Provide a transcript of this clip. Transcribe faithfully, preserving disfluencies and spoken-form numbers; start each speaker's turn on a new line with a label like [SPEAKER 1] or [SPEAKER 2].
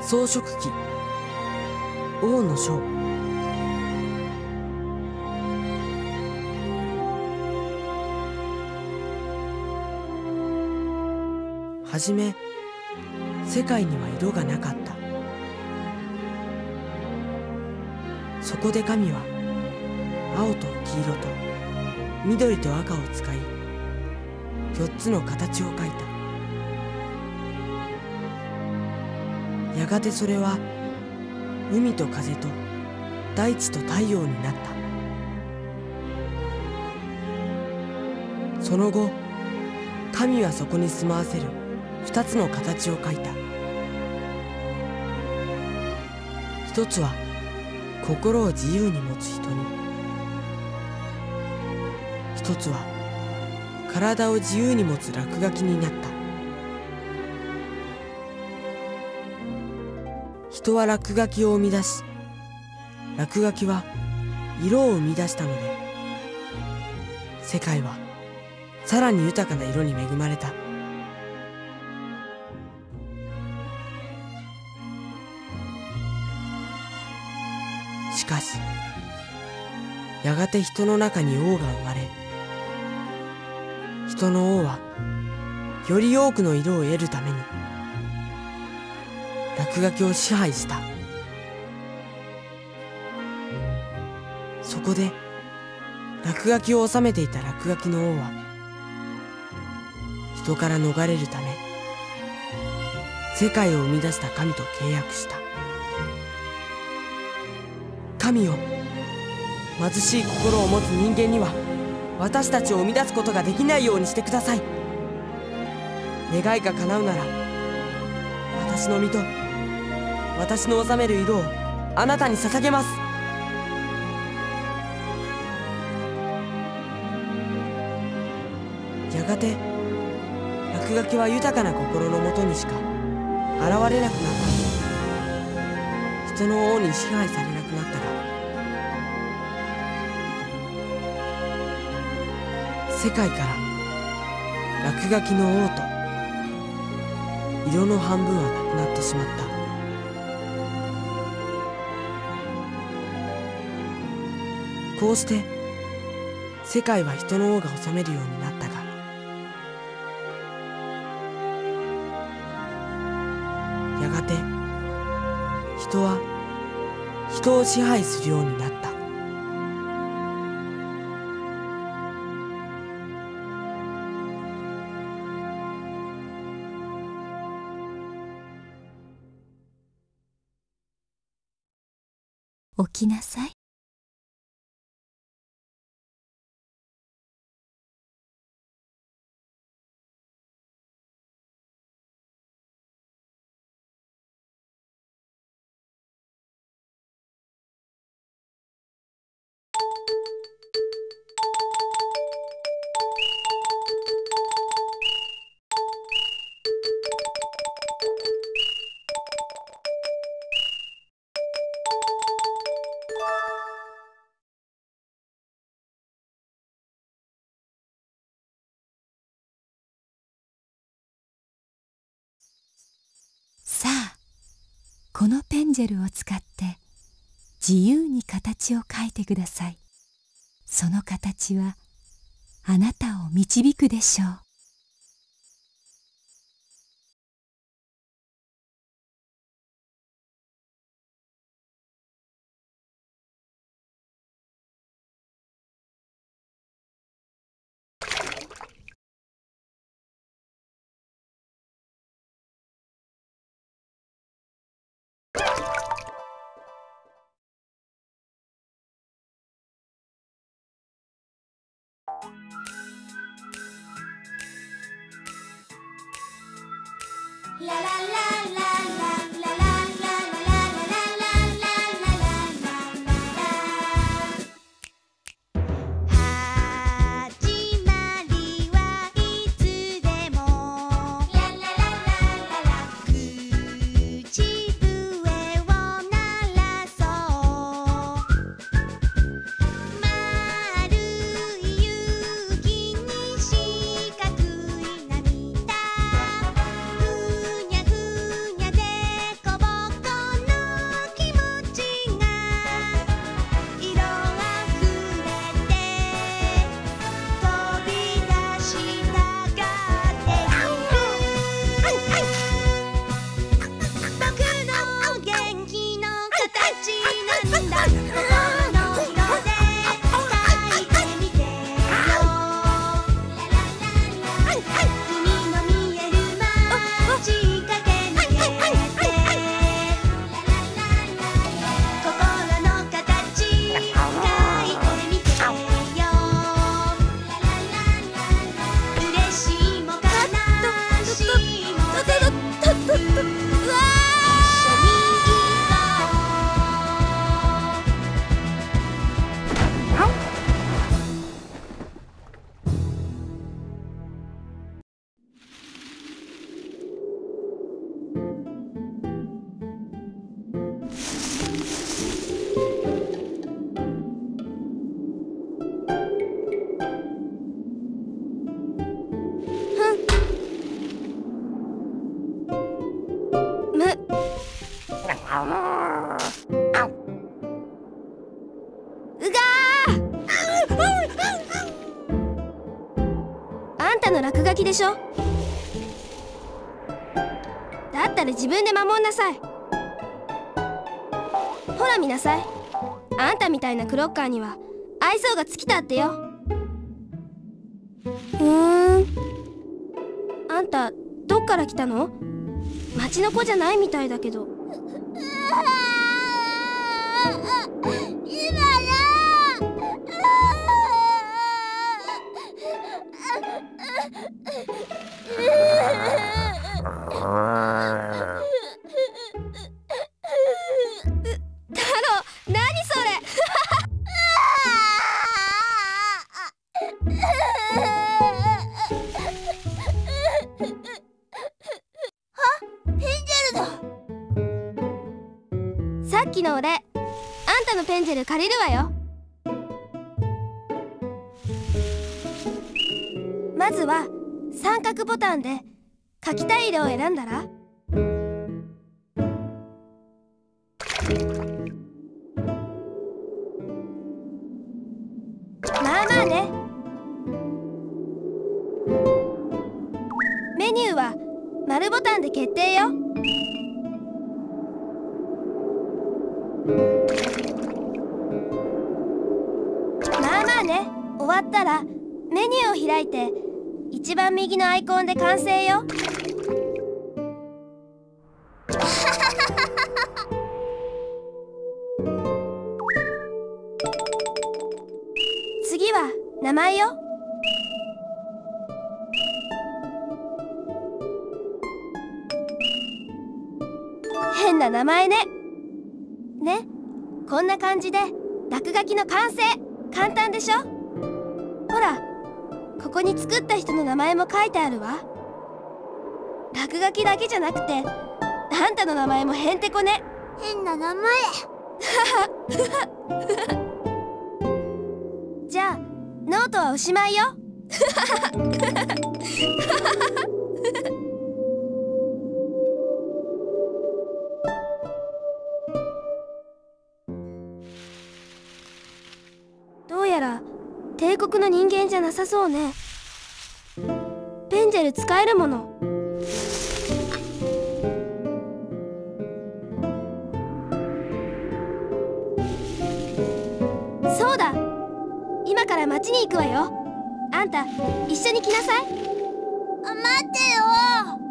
[SPEAKER 1] 装飾記王の章。はじめ世界には色がなかった。そこで神は青と黄色と緑と赤を使いよっつの形を描いた。やがてそれは海と風と大地と太陽になった。その後神はそこに住まわせる二つの形を描いた。一つは心を自由に持つ人に、一つは体を自由に持つ落書きになった。人は落書きを生み出し、落書きは色を生み出したので、世界はさらに豊かな色に恵まれた。しかしやがて人の中に王が生まれ、人の王はより多くの色を得るために落書きを支配した。そこで落書きを収めていた落書きの王は人から逃れるため世界を生み出した神と契約した。神よ、貧しい心を持つ人間には私たちを生み出すことができないようにしてください。願いが叶うなら私の身と私の治める色をあなたに捧げます。やがて落書きは豊かな心のもとにしか現れなくなった。人の王に支配されなくなったが、世界から落書きの王と色の半分はなくなってしまった。こうして世界は人の王が治めるようになったが、やがて人は人を支配するようになった。
[SPEAKER 2] 起きなさい。さあ、このペンジェルを使って自由に形を描いてください。その形はあなたを導くでしょう。
[SPEAKER 3] ララララふにゃふ
[SPEAKER 4] うがー。あんたの落書きでしょ。だったら自分で守んなさい。ほら見なさい。あんたみたいなクロッカーには愛想が尽きたってよ。ふーん。あんたどっから来たの？町の子じゃないみたいだけど。
[SPEAKER 3] 今だ。
[SPEAKER 4] 太郎、何それ。さっきの俺、あんたのペンジェル借りるわよ。まずは三角ボタンで描きたい色を選んだら、まあまあね。メニューは丸ボタンで決定よ。まあまあね。終わったらメニューを開いて一番右のアイコンで完成よ。次は名前よ。変な名前ね。ね、こんな感じで落書きの完成。簡単でしょ。ほら、ここに作った人の名前も書いてあるわ。落書きだけじゃなくて、あんたの名前もへんてこね。
[SPEAKER 3] 変な名前。
[SPEAKER 4] じゃあノートはおしまいよ。どうやら帝国の人間じゃなさそうね。ペンジェル使えるもの。そうだ、今から町に行くわよ。あんた一緒に来なさい。
[SPEAKER 3] あ、待ってよ。